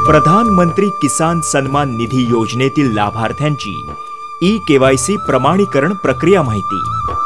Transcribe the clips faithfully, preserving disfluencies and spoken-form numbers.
प्रधानमंत्री किसान सन्मान निधी योजनेतील लाभार्थ्यांची ई केवायसी प्रमाणीकरण प्रक्रिया माहिती।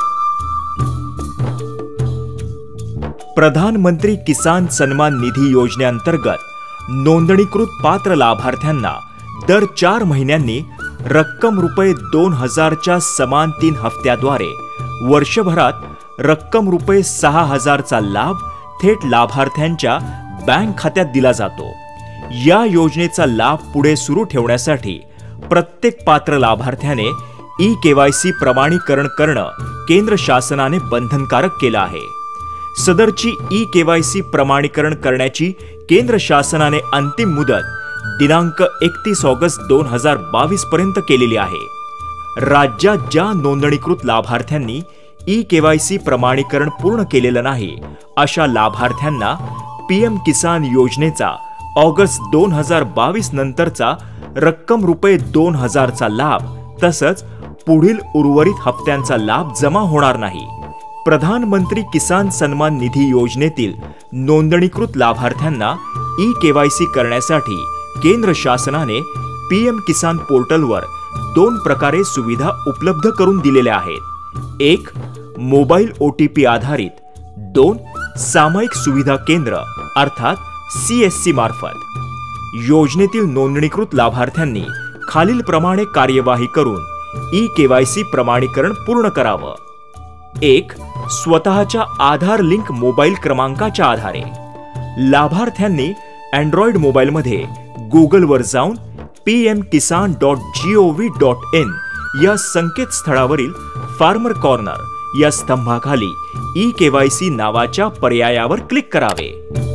प्रधानमंत्री किसान सन्मान निधी योजनेअंतर्गत नोंदणीकृत पात्र लाभार्थ्यांना दर चार महिन्यांनी रक्कम रुपये दोन हजारच्या समान तीन हप्त्याद्वारे वर्षभरात रक्कम रुपये सहा हजारचा लाभ थेट लाभार्थ्यांच्या बँक खात्यात दिला जातो। या योजनेचा लाभ पुढे सुरू ठेवण्यासाठी प्रत्येक पात्र लाभार्थ्याने ई केवायसी प्रमाणीकरण करणं केंद्र शासनाने बंधनकारक केलं आहे। सदरची ई केवायसी प्रमाणीकरण करण्याची केंद्र शासनाने अंतिम मुदत दिनांक एकतीस ऑगस्ट दोन हजार बावीस पर्यंत केलेली आहे। राज्यात ज्या नोंदणीकृत लाभार्थ्यांनी ई केवायसी प्रमाणीकरण पूर्ण केलेलं नाही अशा लाभार्थ्यांना पीएम किसान योजनेचा ऑगस्ट दोन हजार बावीस नंतरचा रक्कम रुपये दोन हजारचा लाभ तसंच पुढील उर्वरित हप्त्यांचा लाभ जमा होणार नाही। प्रधानमंत्री किसान सन्मान निधी योजनेतील नोंदणीकृत लाभार्थ्यांना ई केवायसी करण्यासाठी केंद्र शासनाने पीएम किसान पोर्टलवर दोन प्रकारे सुविधा उपलब्ध करून दिलेल्या आहेत। एक मोबाईल ओटीपी आधारित, दोन सामायिक सुविधा केंद्र अर्थात सीएससी मार्फत। योजनेतील नोंदणीकृत लाभार्थ्यांनी खालील प्रमाणे कार्यवाही करून ई केवायसी प्रमाणीकरण पूर्ण करावं। एक स्वतःच्या आधार लिंक मोबाईल क्रमांकाच्या आधारे लाभार्थ्यांनी अँड्रॉइड मोबाईलमध्ये गुगलवर जाऊन PM Kisan dot gov dot in या संकेतस्थळावरील फार्मर कॉर्नर या स्तंभाखाली ई केवायसी नावाच्या पर्यायावर क्लिक करावे।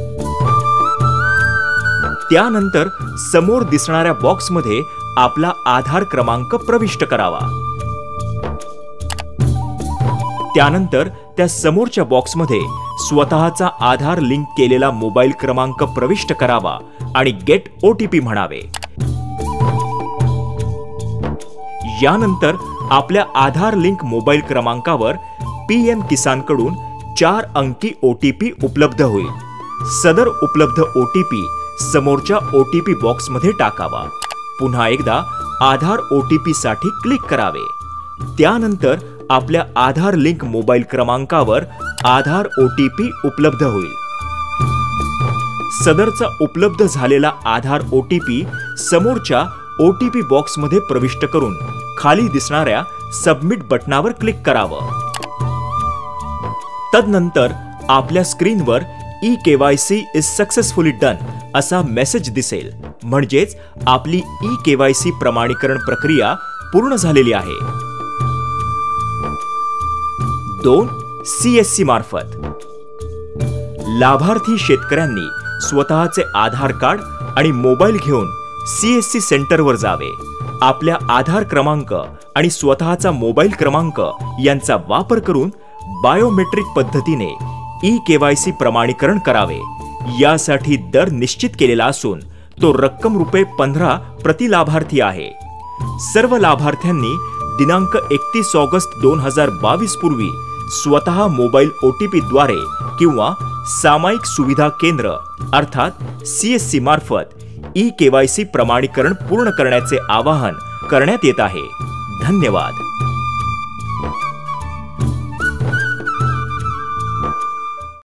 त्यानंतर समोर दिसणाऱ्या बॉक्समध्ये आपला आधार क्रमांक प्रविष्ट करावा। त्यानंतर त्या समोरच्या बॉक्समध्ये स्वतःचा आधार लिंक केलेला मोबाईल क्रमांक प्रविष्ट करावा आणि गेट ओटीपी म्हणावे। यानंतर आपल्या आधार लिंक मोबाईल क्रमांकावर पीएम किसान कडून चार अंकी ओटीपी उपलब्ध होईल। सदर उपलब्ध ओटीपी समोरच्या ओटीपी बॉक्समध्ये टाकावा। पुन्हा एकदा आधार ओटीपी साठी क्लिक करावे। त्यानंतर आपल्या आधार लिंक मोबाईल क्रमांकावर आधार ओटीपी उपलब्ध होईल। सदरचा उपलब्ध झालेला आधार ओटीपी समोरच्या ओटीपी बॉक्समध्ये प्रविष्ट करून खाली दिसणाऱ्या सबमिट बटनावर क्लिक करावं। तदनंतर आपल्या स्क्रीनवर e KYC is successfully done असा मेसेज दिसेल, म्हणजेच आपली ई केवायसी प्रमाणीकरण प्रक्रिया पूर्ण झालेली आहे। दोन सीएससी मार्फत लाभार्थी शेतकऱ्यांनी स्वतःचे आधार कार्ड आणि मोबाईल घेऊन सीएससी सेंटरवर जावे। आपल्या आधार क्रमांक आणि स्वतःचा मोबाईल क्रमांक यांचा वापर करून बायोमेट्रिक पद्धतीने ई केवायसी प्रमाणीकरण करावे। यासाठी दर निश्चित केलेला असून तो रक्कम रुपये पंधरा प्रति लाभार्थी आहे। सर्व लाभार्थ्यांनी दिनांक एकतीस ऑगस्ट दोन हजार बावीस पूर्वी स्वतः मोबाईल ओटीपी द्वारे किंवा सामायिक सुविधा केंद्र अर्थात सीएससी मार्फत ई केवायसी प्रमाणीकरण पूर्ण करण्याचे आवाहन करण्यात येत आहे। धन्यवाद।